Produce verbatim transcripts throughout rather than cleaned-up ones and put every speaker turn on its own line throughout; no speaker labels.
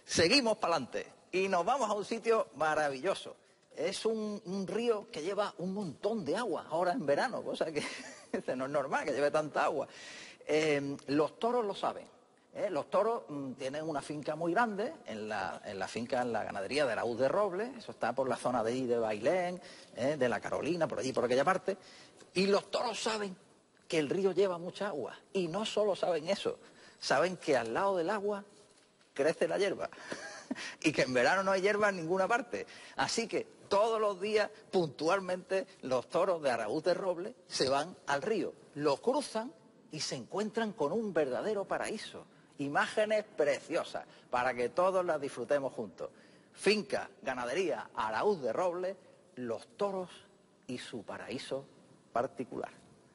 Seguimos para adelante y nos vamos a un sitio maravilloso. Es un, un río que lleva un montón de agua, ahora en verano, cosa que no es normal que lleve tanta agua. Eh, los toros lo saben. ¿eh? Los toros mm, tienen una finca muy grande, en la, en la finca, en la ganadería de Araúz de Robles, eso está por la zona de ahí de Bailén, ¿eh? de la Carolina, por allí, por aquella parte. Y los toros saben que el río lleva mucha agua. Y no solo saben eso, saben que al lado del agua crece la hierba. Y que en verano no hay hierba en ninguna parte. Así que todos los días, puntualmente, los toros de Araúz de Robles se van al río, lo cruzan y se encuentran con un verdadero paraíso. Imágenes preciosas para que todos las disfrutemos juntos. Finca, ganadería, Araúz de Robles, los toros y su paraíso particular.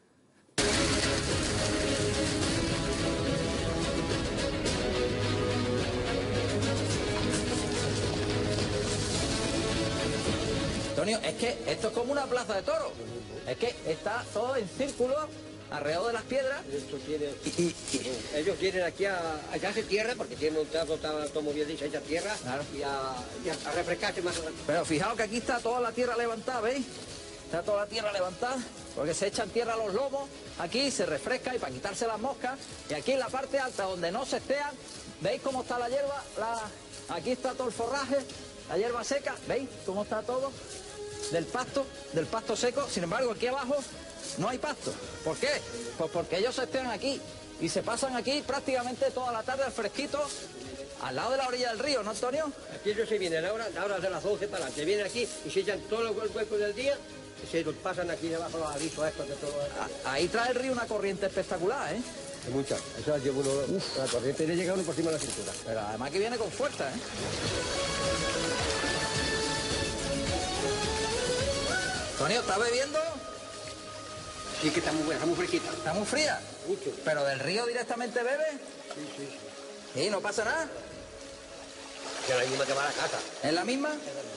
Antonio, es que esto es como una plaza de toros. Es que está todo en círculo alrededor de las piedras.
Esto tiene,
y, y, y...
Ellos vienen aquí a, a echarse tierra porque tienen un trato, como bien dice, echar tierra,
claro.
y, a, y a, a refrescarse más.
Pero fijaos que aquí está toda la tierra levantada, ¿veis? Está toda la tierra levantada porque se echan tierra a los lomos. Aquí se refresca y para quitarse las moscas. Y aquí en la parte alta donde no se estean, ¿veis cómo está la hierba? La... Aquí está todo el forraje, la hierba seca, ¿veis cómo está todo? Del pasto, del pasto seco. Sin embargo, aquí abajo no hay pasto. ¿Por qué? Pues porque ellos se estean aquí y se pasan aquí prácticamente toda la tarde al fresquito, al lado de la orilla del río, ¿no, Antonio?
Aquí ellos se vienen ahora, ahora de las doce para adelante, vienen aquí y se echan todos los huecos del día y se los pasan aquí debajo los avisos estos de todo.
Ahí trae el río una corriente espectacular, ¿eh?
Hay muchas, eso lleva uno, uf, la corriente le llega uno por encima de la cintura.
Pero además que viene con fuerza, ¿eh? Antonio, ¿estás bebiendo?
Sí, que está muy buena, está muy fresquita.
¿Está muy fría?
Mucho.
¿Pero del río directamente bebe?
Sí, sí, sí.
¿Y no pasa nada?
Que es la misma que va a la casa.
¿Es la misma?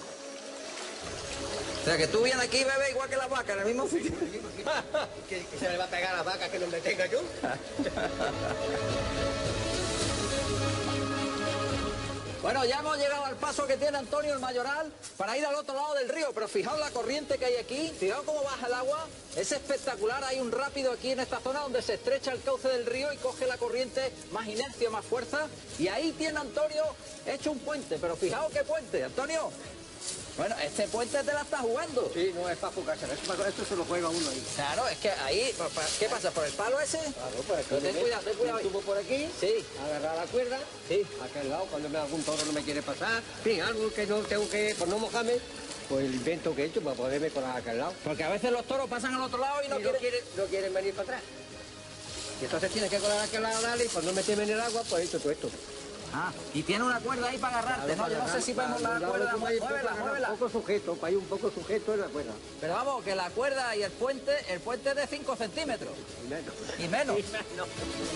O sea, que tú vienes aquí y bebes igual que las vacas, en el mismo sitio.
¿Que, que se le va a pegar a las vacas que no me tenga yo?
Bueno, ya hemos llegado al paso que tiene Antonio el Mayoral para ir al otro lado del río, pero fijaos la corriente que hay aquí, fijaos cómo baja el agua, es espectacular, hay un rápido aquí en esta zona donde se estrecha el cauce del río y coge la corriente más inercia, más fuerza, y ahí tiene Antonio hecho un puente, pero fijaos qué puente, Antonio. Bueno, este puente te la está jugando.
Sí, no es para jugársela, esto, esto se lo juega uno ahí.
Claro, es que ahí, ¿qué pasa? ¿Por el palo ese?
Claro, pues
Pero ten cuidado, ten cuidado.
Tubo por aquí,
sí,
agarrar la cuerda,
sí,
a aquel lado, cuando me algún toro no me quiere pasar, en fin, algo que no tengo que, por no mojarme, pues el invento que he hecho para poderme colar a aquel lado.
porque a veces los toros pasan al otro lado y no,
Y no
quieren...
quieren, no quieren venir para atrás. Y entonces tienes que colar a aquel lado, dale, y por no meterme en el agua, pues he hecho todo esto.
Ah, y tiene una cuerda ahí para agarrarte, ¿no? Yo no sé si vemos la cuerda, muévela, muévela.
Un poco sujeto, para ir un poco sujeto en la cuerda.
Pero vamos, que la cuerda y el puente, el puente es de cinco centímetros.
Y menos.
Y menos.
Y menos.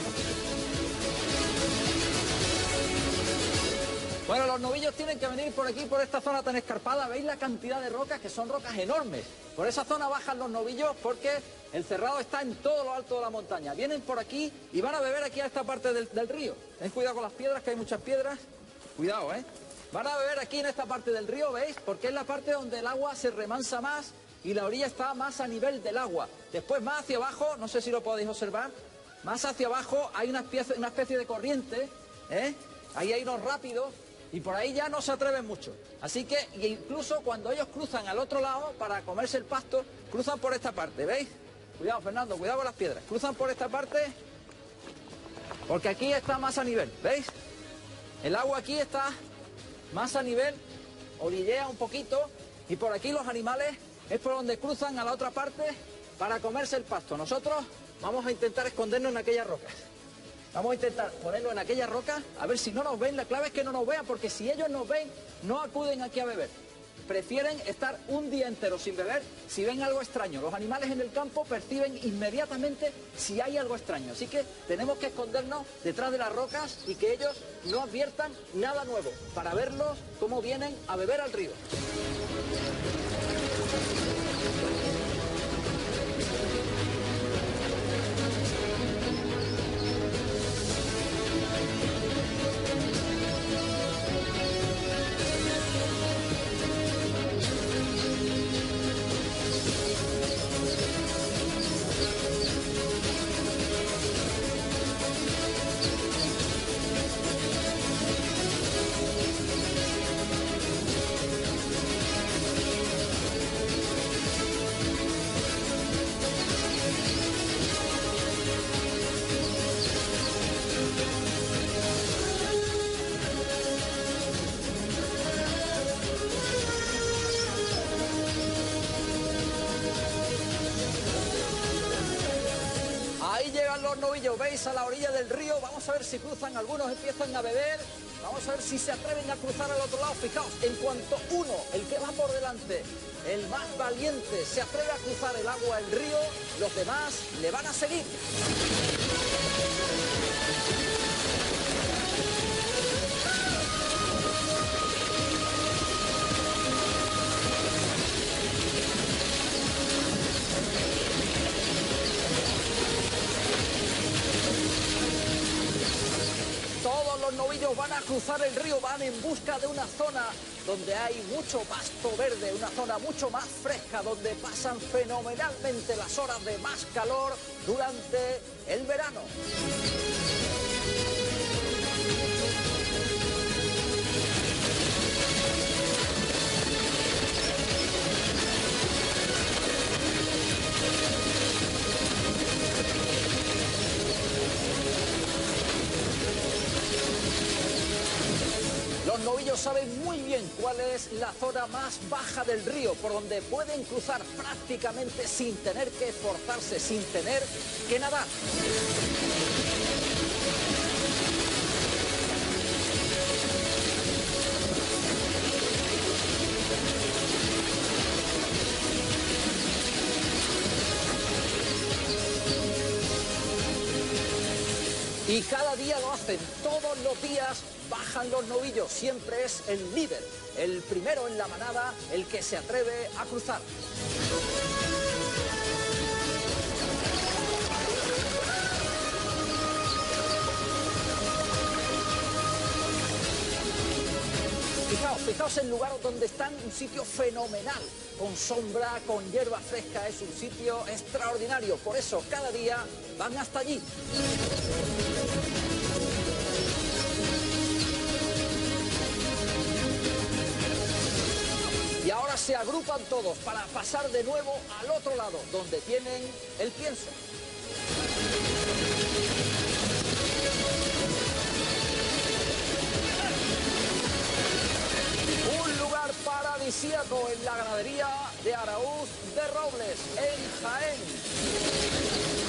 Bueno, los novillos tienen que venir por aquí, por esta zona tan escarpada. ¿Veis la cantidad de rocas? Que son rocas enormes. Por esa zona bajan los novillos porque el cerrado está en todo lo alto de la montaña. Vienen por aquí y van a beber aquí a esta parte del, del río. Ten cuidado con las piedras, que hay muchas piedras. Cuidado, ¿eh? Van a beber aquí en esta parte del río, ¿veis? Porque es la parte donde el agua se remansa más y la orilla está más a nivel del agua. Después más hacia abajo, no sé si lo podéis observar, más hacia abajo hay una especie, una especie de corriente, ¿eh? Ahí hay unos rápidos. Y por ahí ya no se atreven mucho. Así que incluso cuando ellos cruzan al otro lado para comerse el pasto, cruzan por esta parte, ¿veis? Cuidado, Fernando, cuidado con las piedras. Cruzan por esta parte porque aquí está más a nivel, ¿veis? El agua aquí está más a nivel, orillea un poquito y por aquí los animales es por donde cruzan a la otra parte para comerse el pasto. Nosotros vamos a intentar escondernos en aquellas rocas. Vamos a intentar ponerlo en aquella roca, a ver si no nos ven. La clave es que no nos vean, porque si ellos nos ven, no acuden aquí a beber. Prefieren estar un día entero sin beber si ven algo extraño. Los animales en el campo perciben inmediatamente si hay algo extraño. Así que tenemos que escondernos detrás de las rocas y que ellos no adviertan nada nuevo, para verlos cómo vienen a beber al río. los novillos, veis, a la orilla del río. Vamos a ver si cruzan, algunos empiezan a beber. Vamos a ver si se atreven a cruzar al otro lado. Fijaos, en cuanto uno, el que va por delante, el más valiente, se atreve a cruzar el agua, el río, los demás le van a seguir. Los novillos van a cruzar el río, van en busca de una zona donde hay mucho pasto verde, una zona mucho más fresca, donde pasan fenomenalmente las horas de más calor durante el verano. Los novillos saben muy bien cuál es la zona más baja del río, por donde pueden cruzar prácticamente sin tener que esforzarse, sin tener que nadar. Y cada día lo hacen, todos los días bajan los novillos, siempre es el líder, el primero en la manada, el que se atreve a cruzar. Fijaos, fijaos el lugar donde están, un sitio fenomenal, con sombra, con hierba fresca, es un sitio extraordinario, por eso cada día van hasta allí. Y ahora se agrupan todos para pasar de nuevo al otro lado, donde tienen el pienso. Un lugar paradisíaco en la ganadería de Araúz de Robles, en Jaén.